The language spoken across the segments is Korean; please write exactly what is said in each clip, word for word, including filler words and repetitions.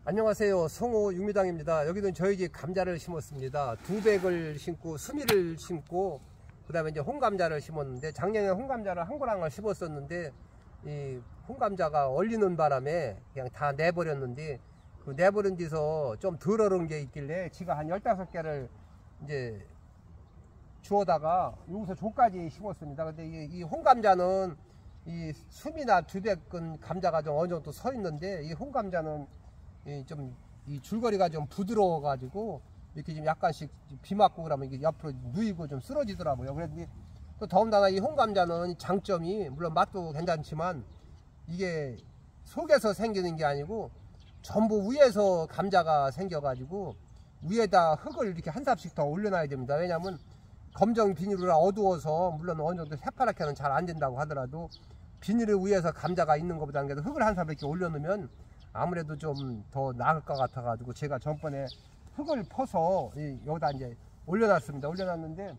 안녕하세요. 성호 육미당입니다. 여기는 저희 집 감자를 심었습니다. 두백을 심고 수미를 심고 그 다음에 이제 홍감자를 심었는데, 작년에 홍감자를 한 고랑을 심었었는데 이 홍감자가 얼리는 바람에 그냥 다 내버렸는데, 그 내버린 데서 좀 덜 얼은 게 있길래 지가 한 열다섯 개를 이제 주워다가 여기서 조까지 심었습니다. 근데 이, 이 홍감자는 이 수미나 두백은 감자가 좀 어느 정도 서 있는데, 이 홍감자는 이 좀 이 줄거리가 좀 부드러워 가지고 이렇게 좀 약간씩 비 맞고 그러면 이게 옆으로 누이고 좀 쓰러지더라고요. 그래서 또 더군다나 이 홍감자는 장점이, 물론 맛도 괜찮지만 이게 속에서 생기는 게 아니고 전부 위에서 감자가 생겨 가지고 위에다 흙을 이렇게 한 삽씩 더 올려놔야 됩니다. 왜냐하면 검정 비닐이라 어두워서 물론 어느 정도 새파랗게는 잘 안 된다고 하더라도 비닐을 위에서 감자가 있는 것보다는 그래도 흙을 한 삽 이렇게 올려놓으면 아무래도 좀 더 나을 것 같아 가지고 제가 전번에 흙을 퍼서 여기다 이제 올려놨습니다. 올려놨는데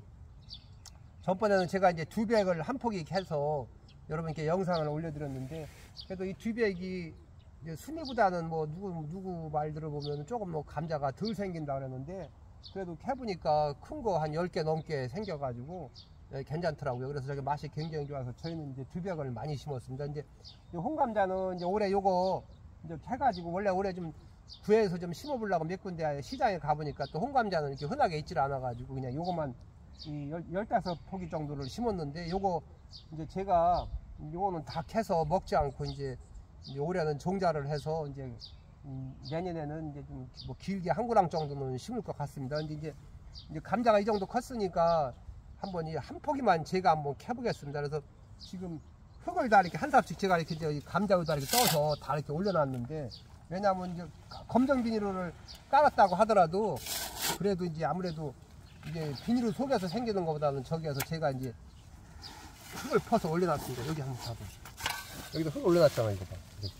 전번에는 제가 이제 두백을 한 포기 해서 여러분께 영상을 올려드렸는데, 그래도 이 두백이 이제 수미보다는 뭐 누구 누구 말 들어보면 조금 뭐 감자가 덜 생긴다 그랬는데, 그래도 해보니까 큰 거 한 열 개 넘게 생겨가지고 괜찮더라고요. 그래서 저게 맛이 굉장히 좋아서 저희는 이제 두백을 많이 심었습니다. 이제 이 홍감자는 이제 올해 요거 이제 해가지고, 원래 올해 좀 구해서 좀 심어보려고 몇 군데 시장에 가보니까 또 홍감자는 이렇게 흔하게 있질 않아가지고 그냥 요거만 이 열다섯 포기 정도를 심었는데, 요거 이제 제가 요거는 다 캐서 먹지 않고 이제, 이제 올해는 종자를 해서 이제 음 내년에는 이제 좀 뭐 길게 한 고랑 정도는 심을 것 같습니다. 근데 이제, 이제 감자가 이 정도 컸으니까 한번 이 한 포기만 제가 한번 캐보겠습니다. 그래서 지금 흙을 다 이렇게 한 삽씩 제가 이렇게 이제 감자에다 이렇게 떠서 다 이렇게 올려놨는데, 왜냐하면 이제 검정 비닐을 깔았다고 하더라도 그래도 이제 아무래도 이제 비닐 속에서 생기는 것보다는 저기에서 제가 이제 흙을 퍼서 올려놨습니다. 여기 한번 봐봐. 여기도 흙 올려놨잖아, 이거 봐. 이렇게.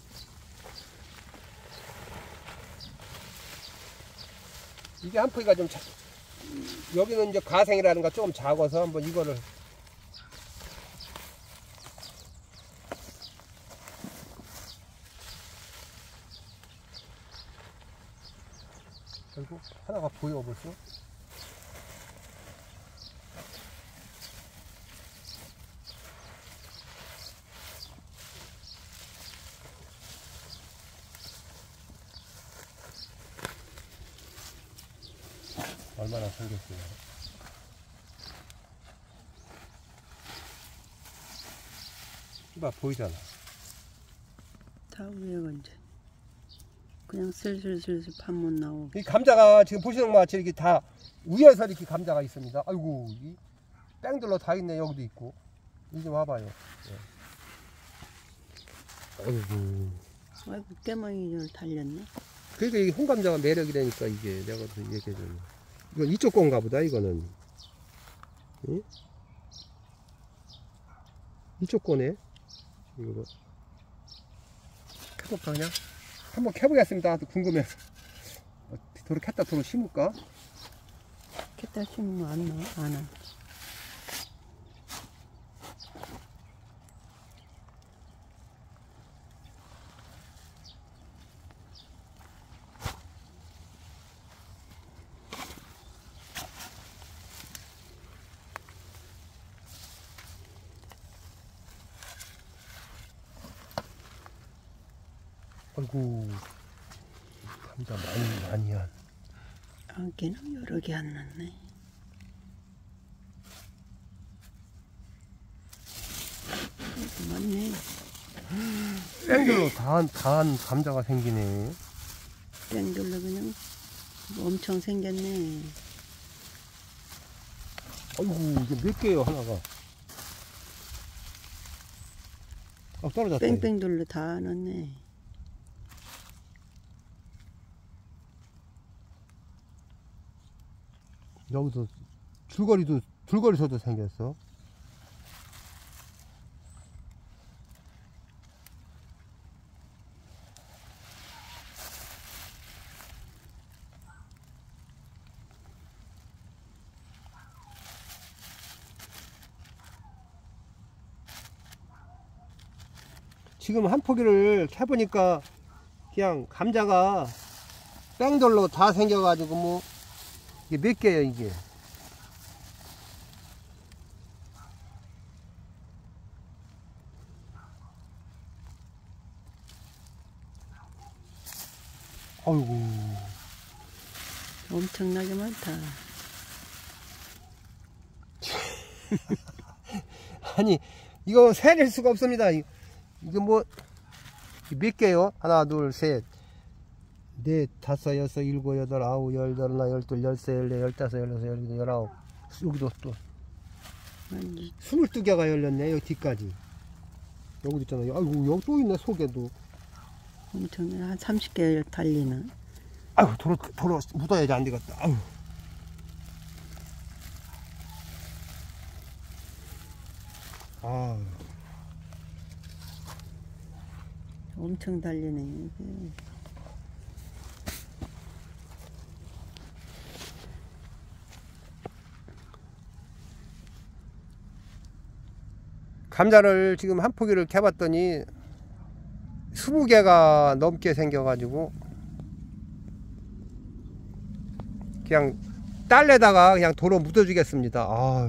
이게 한 포기가 좀 작, 여기는 이제 가생이라는가 조금 작아서 한번 이거를 그리고 하나가 보여 벌써. 얼마나 생겼어요. 이봐, 보이잖아. 다 위에가 이제 그냥 슬슬슬슬 파면 나오고. 이 감자가 지금 보시는 것 같이 이렇게 다 위에서 이렇게 감자가 있습니다. 아이고, 이 뺑들로 다 있네. 여기도 있고. 이 좀 와봐요. 네. 아이고. 아이고, 깨망이를 달렸네. 그러니까 이게 홍감자가 매력이라니까, 이게 내가 또 얘기해주면. 이건 이쪽 건가 보다, 이거는. 응? 이쪽 거네. 이거. 캐볼까, 그냥? 한번 캐보겠습니다. 궁금해서. 도로 캤다 도로 심을까? 캐다 심으면 안 나와? 안 와. 아이고, 감자 많이 많이 한. 안개는 여러 개 안 났네. 맞네. 뺑글로 다한 다한 감자가 생기네. 뺑글로 그냥 엄청 생겼네. 아이고, 이게 몇 개예요 하나가? 아, 떨어졌다. 뺑뺑돌로 다 넣네. 여기서 줄거리도 줄거리서도 생겼어. 지금 한 포기를 캐보니까 그냥 감자가 뺑돌로 다 생겨가지고 뭐 이게 몇 개예요 이게. 아이고 엄청나게 많다. 아니 이거 세낼 수가 없습니다. 이거 뭐 몇 개요? 하나 둘 셋 넷 다섯 여섯 일곱 여덟 아홉 열 열하나 열둘 열세 열네 열다섯 열여섯 열일곱 열아홉 여기도 또 스물두 개가 열렸네. 여기 뒤까지 여기도 있잖아요. 아이고 여기 또 있네. 속에도 엄청나게 한 삼십 개 달리는. 아이고 도로 도로 묻어야지 안 되겠다. 아유. 아 엄청 달리네. 이게. 감자를 지금 한 포기를 캐봤더니 스무 개가 넘게 생겨가지고 그냥 딸내다가 그냥 도로 묻어주겠습니다. 아유.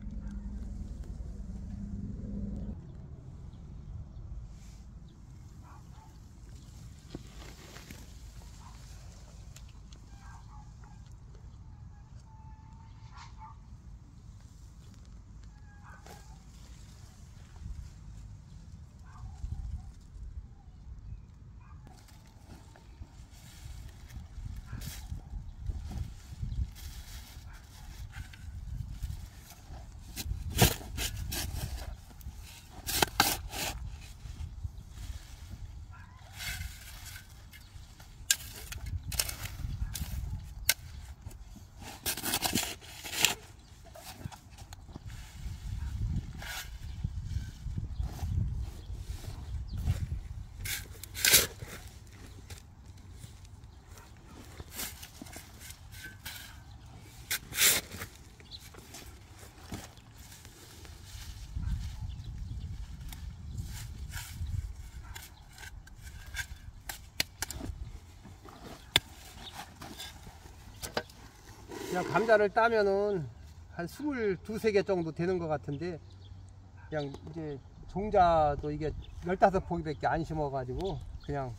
그냥 감자를 따면은 한 스물두, 세 개 정도 되는 것 같은데 그냥 이제 종자도 이게 열다섯 포기밖에 안 심어가지고 그냥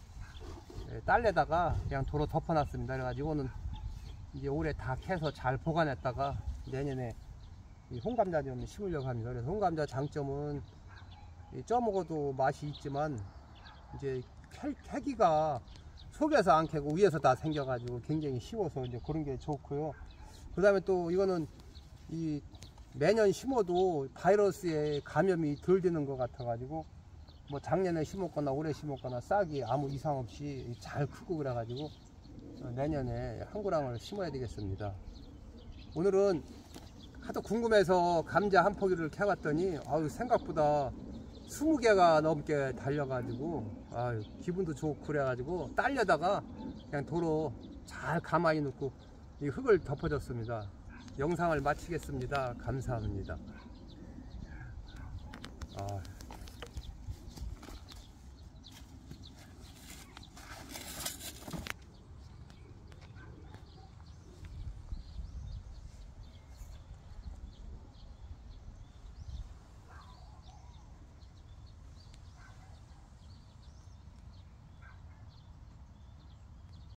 딸내다가 그냥 도로 덮어놨습니다. 그래가지고는 이제 올해 다 캐서 잘 보관했다가 내년에 이 홍감자 좀 심으려고 합니다. 그래서 홍감자 장점은 쪄 먹어도 맛이 있지만 이제 캐, 캐기가 속에서 안 캐고 위에서 다 생겨가지고 굉장히 쉬워서 이제 그런 게 좋고요. 그 다음에 또 이거는 이 매년 심어도 바이러스에 감염이 덜 되는 것 같아 가지고 뭐 작년에 심었거나 올해 심었거나 싹이 아무 이상 없이 잘 크고 그래 가지고 내년에 한 고랑을 심어야 되겠습니다. 오늘은 하도 궁금해서 감자 한 포기를 캐봤더니 아유 생각보다 스무 개가 넘게 달려가지고 아유 기분도 좋고 그래가지고 딸려다가 그냥 도로 잘 가만히 놓고 이 흙을 덮어줬습니다. 영상을 마치겠습니다. 감사합니다. 아.